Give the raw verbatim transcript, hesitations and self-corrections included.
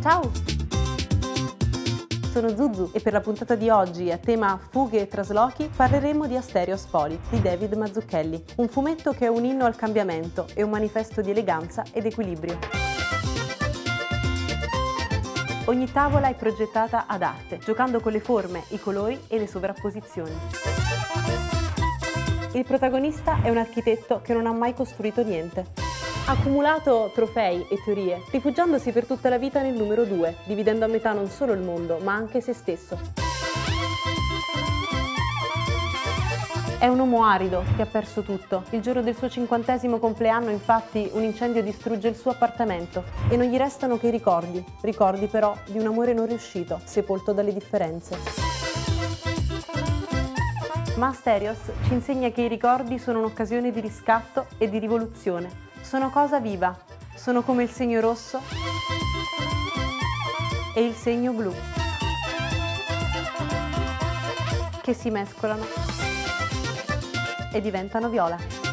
Ciao! Sono Zuzu e per la puntata di oggi a tema fughe e traslochi parleremo di Asterios Poli di David Mazzucchelli, un fumetto che è un inno al cambiamento e un manifesto di eleganza ed equilibrio. Ogni tavola è progettata ad arte, giocando con le forme, i colori e le sovrapposizioni. Il protagonista è un architetto che non ha mai costruito niente. Ha accumulato trofei e teorie, rifugiandosi per tutta la vita nel numero due, dividendo a metà non solo il mondo, ma anche se stesso. È un uomo arido che ha perso tutto. Il giorno del suo cinquantesimo compleanno, infatti, un incendio distrugge il suo appartamento e non gli restano che i ricordi, ricordi però di un amore non riuscito, sepolto dalle differenze. Ma Asterios ci insegna che i ricordi sono un'occasione di riscatto e di rivoluzione. Sono cosa viva, sono come il segno rosso e il segno blu, che si mescolano e diventano viola.